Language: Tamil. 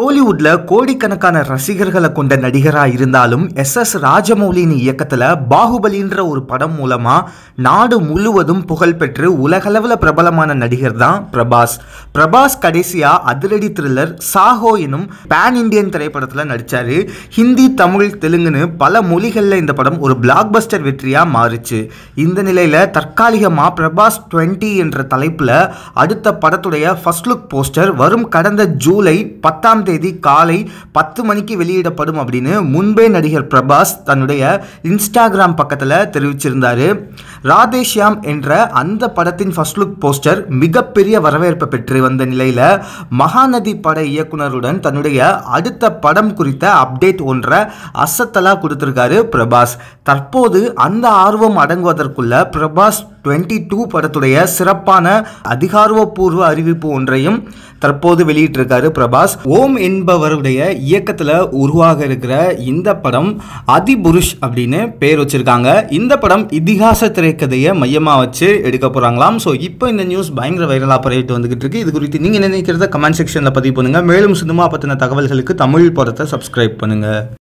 டோலிவுட்ல கோடிக்கணக்கான ரசிகர்களை கொண்ட நடிகரா இருந்தாலும் எஸ் ராஜமௌலியின் இயக்கத்துல பாகுபலின்ற ஒரு படம் மூலமா நாடு முழுவதும் புகழ் பெற்று உலகளவில் பிரபலமான நடிகர் தான் பிரபாஸ் கடைசியா அதிரடி த்ரில்லர் சாஹோ எனும் பேன் இண்டியன் திரைப்படத்துல நடிச்சாரு. ஹிந்தி, தமிழ், தெலுங்குன்னு பல மொழிகள்ல இந்த படம் ஒரு பிளாக் பஸ்டர் வெற்றியா மாறுச்சு. இந்த நிலையில தற்காலிகமா பிரபாஸ் 20 என்ற தலைப்புல அடுத்த படத்துடைய ஃபர்ஸ்ட் லுக் போஸ்டர் வரும் கடந்த ஜூலை 10 தேதி காலை 10 மணிக்கு வெளியிடப்படும் அப்படின்னு முன்பே நடிகர் பிரபாஸ் தன்னுடைய இன்ஸ்டாகிராம் பக்கத்தில் தெரிவிச்சிருந்தாரு. ராதேஷ்யாம் என்ற அந்த படத்தின் ஃபர்ஸ்ட் லுக் போஸ்டர் மிகப்பெரிய வரவேற்பை பெற்று வந்த நிலையில மகாநதி பட இயக்குனருடன் தன்னுடைய அடுத்த படம் குறித்த அப்டேட் ஒன்றை அசத்தலா கொடுத்திருக்காரு பிரபாஸ். தற்போது அந்த ஆர்வம் அடங்குவதற்குள்ள பிரபாஸ் 22 படத்துடைய சிறப்பான அதிகாரப்பூர்வ அறிவிப்பு ஒன்றையும் தற்போது வெளியிட்டிருக்காரு பிரபாஸ். ஓம் என்பவருடைய இயக்கத்தில் உருவாக இருக்கிற இந்த படம் அதிபுருஷ் அப்படின்னு பேர் வச்சிருக்காங்க. இந்த படம் இதிகாச திரைக்கதையை மையமாக வச்சு எடுக்க போறாங்களாம். ஸோ இப்போ இந்த நியூஸ் பயங்கர வைரலாக பரவிட்டு வந்துகிட்டு இருக்கு. இது குறித்து நீங்க நினைக்கிறத கமெண்ட் செக்ஷன்ல பதிவு பண்ணுங்க. மேலும் சினிமா பத்தின தகவல்களுக்கு தமிழ் படத்தை சப்ஸ்கிரைப் பண்ணுங்க.